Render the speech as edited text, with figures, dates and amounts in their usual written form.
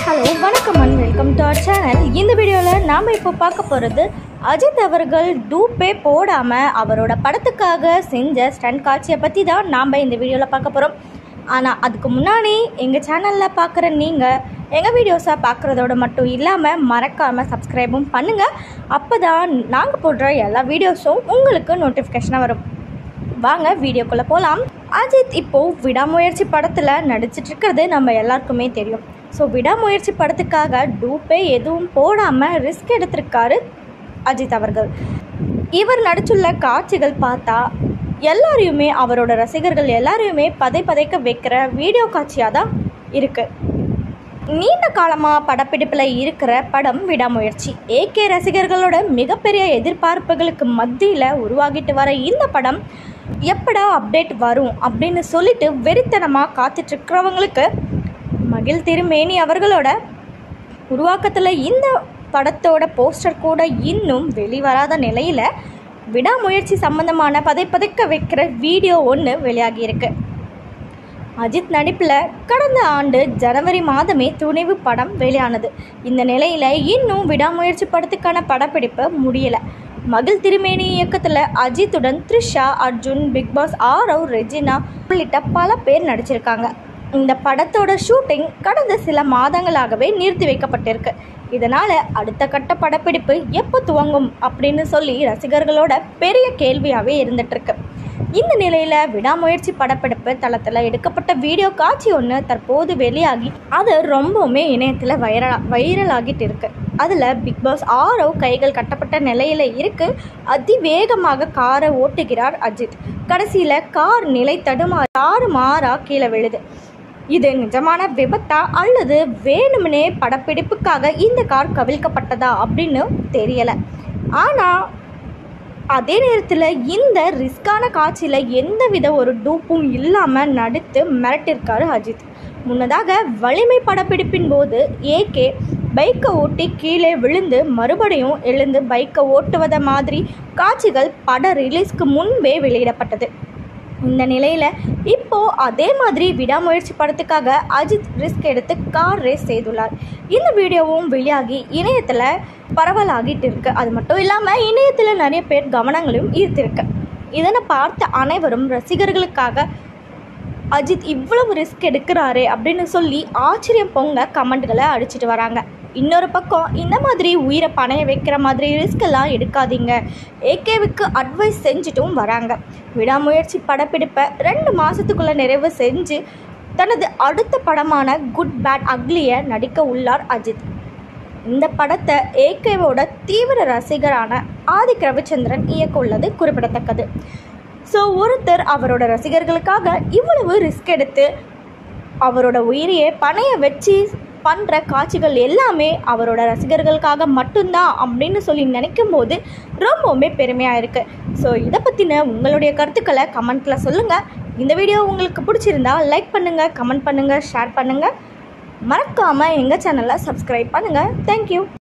Hello வணக்கம் and welcome to our channel. இந்த வீடியோவில் நாம் இப்போ பார்க்க போகிறது அஜித் அவர்கள் டூப்பே போடாமல் அவரோட படத்துக்காக செஞ்ச ஸ்டண்ட் காட்சியை பற்றி தான் நாம் இந்த வீடியோவில் பார்க்க போகிறோம். ஆனால் அதுக்கு முன்னாடி எங்கள் சேனலில் பார்க்குற நீங்கள் எங்கள் வீடியோஸை பார்க்குறதோடு மட்டும் இல்லாமல் மறக்காமல் சப்ஸ்கிரைபும் பண்ணுங்கள். அப்போ தான் நாங்கள் போடுற எல்லா வீடியோஸும் உங்களுக்கு நோட்டிஃபிகேஷனாக வரும். வாங்க வீடியோக்குள்ளே போகலாம். அஜித் இப்போது விடாமுயற்சி படத்தில் நடிச்சிட்ருக்கிறது நம்ம எல்லாருக்குமே தெரியும். ஸோ விடாமுயற்சி படத்துக்காக டூப்பே எதுவும் போடாமல் ரிஸ்க் எடுத்திருக்காரு அஜித் அவர்கள். இவர் நடிச்சுள்ள காட்சிகள் பார்த்தா எல்லாரையுமே, அவரோட ரசிகர்கள் எல்லாரையுமே பதைக்க வைக்கிற வீடியோ காட்சியாக தான் இருக்குது. நீண்ட காலமாக படப்பிடிப்பில் இருக்கிற படம் விடாமுயற்சி. ஏகே ரசிகர்களோட மிகப்பெரிய எதிர்பார்ப்புகளுக்கு மத்தியில் உருவாகிட்டு வர இந்த படம் எப்படா அப்டேட் வரும் அப்படின்னு சொல்லிட்டு வெறித்தனமாக காத்துட்ருக்கிறவங்களுக்கு மகிழ் திருமேனி அவர்களோட உருவாக்கத்தில் இந்த படத்தோட போஸ்டர் கூட இன்னும் வெளிவராத நிலையில் விடாமுயற்சி சம்பந்தமான பதைக்க வைக்கிற வீடியோ ஒன்று வெளியாகியிருக்கு. அஜித் நடிப்பில் கடந்த ஆண்டு ஜனவரி மாதமே துணிவு படம் வெளியானது. இந்த நிலையில் இன்னும் விடாமுயற்சி படத்துக்கான படப்பிடிப்பு முடியலை. மகிழ் திருமேனி இயக்கத்தில் அஜித்துடன் த்ரிஷா, அர்ஜுன், பிக்பாஸ் ஆரவ், ரெஜினா உள்ளிட்ட பல பேர் நடிச்சிருக்காங்க. இந்த படத்தோட ஷூட்டிங் கடந்த சில மாதங்களாகவே நிறுத்தி வைக்கப்பட்டிருக்கு. இதனால் அடுத்த கட்ட படப்பிடிப்பு எப்போ துவங்கும் அப்படின்னு சொல்லி ரசிகர்களோட பெரிய கேள்வியாகவே இருந்துகிட்ருக்கு. இந்த நிலையில் விடாமுயற்சி படப்பிடிப்பு தளத்தில் எடுக்கப்பட்ட வீடியோ காட்சி ஒன்று தற்போது வெளியாகி அது ரொம்பவுமே இணையத்தில் வைரலாகிட்டு இருக்கு. அதில் பிக்பாஸ் ஆரவ் கைகள் கட்டப்பட்ட நிலையில் இருக்கு. அதிவேகமாக காரை ஓட்டுகிறார் அஜித். கடைசியில் கார் நிலை தடுமாறா கீழே விழுது. இது நிஜமான விபத்தா அல்லது வேணும்னே படப்பிடிப்புக்காக இந்த கார் கவிழ்க்கப்பட்டதா அப்படின்னு தெரியலை. ஆனால் அதே நேரத்தில் இந்த ரிஸ்கான காட்சியில் எந்தவித ஒரு டூப்பும் இல்லாமல் நடித்து மிரட்டிருக்காரு அஜித். முன்னதாக வலிமை படப்பிடிப்பின் போது ஏகே பைக்கை ஓட்டி கீழே விழுந்து மறுபடியும் எழுந்து பைக்கை ஓட்டுவத மாதிரி காட்சிகள் பட ரிலீஸ்க்கு முன்பே வெளியிடப்பட்டது. இந்த நிலையில் இப்போது அதே மாதிரி விடாமுயற்சி படத்துக்காக அஜித் ரிஸ்க் எடுத்து கார் ரேஸ் செய்துள்ளார். இந்த வீடியோவும் வெளியாகி இணையத்தில் பரவலாகிட்டு இருக்கு. அது மட்டும் இல்லாமல் இணையத்தில் நிறைய பேர் கவனங்களையும் ஈர்த்திருக்கு. இதனை பார்த்த அனைவரும் ரசிகர்களுக்காக அஜித் இவ்வளவு ரிஸ்க் எடுக்கிறாரே அப்படின்னு சொல்லி ஆச்சரியம் பொங்க கமெண்ட்களை அடிச்சிட்டு வராங்க. இன்னொரு பக்கம் இந்த மாதிரி உயிரை பணைய வைக்கிற மாதிரி ரிஸ்கெல்லாம் எடுக்காதீங்க, ஏகேவுக்கு அட்வைஸ் செஞ்சுட்டும் வராங்க. விடாமுயற்சி படப்பிடிப்பை 2 மாதத்துக்குள்ளே நிறைவு செஞ்சு தனது அடுத்த படமான குட் பேட் அக்லியை நடிக்க உள்ளார் அஜித். இந்த படத்தை ஏகேவோட தீவிர ரசிகரான ஆதிக் ரவிச்சந்திரன் இயக்க உள்ளது குறிப்பிடத்தக்கது. ஸோ ஒருத்தர் அவரோட ரசிகர்களுக்காக இவ்வளவு ரிஸ்க் எடுத்து அவரோட உயிரையே பணைய வச்சு பண்ணுற காட்சிகள் எல்லாமே அவரோட ரசிகர்களுக்காக மட்டும்தான் அப்படின்னு சொல்லி நினைக்கும் போது ரொம்பவுமே பெருமையாக இருக்குது. ஸோ இதை பற்றின உங்களுடைய கருத்துக்களை கமெண்ட்டில் சொல்லுங்கள். இந்த வீடியோ உங்களுக்கு பிடிச்சிருந்தா லைக் பண்ணுங்கள், கமெண்ட் பண்ணுங்கள், ஷேர் பண்ணுங்கள். மறக்காமல் எங்கள் சேனலை சப்ஸ்கிரைப் பண்ணுங்கள். தேங்க்யூ.